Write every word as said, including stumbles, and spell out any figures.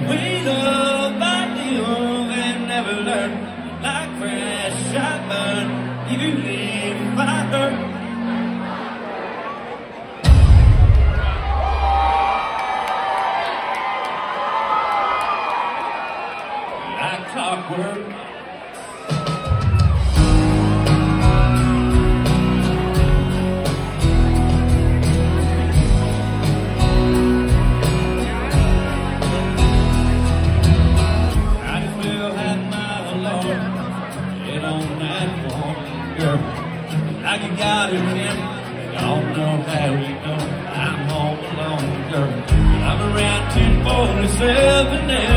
Way up by the old and never learn. Like fresh I burn, you leave my dirt. Like clockwork. Like you got it, Kim. Y'all know how you know I'm home alone, girl. I'm around ten forty-seven now.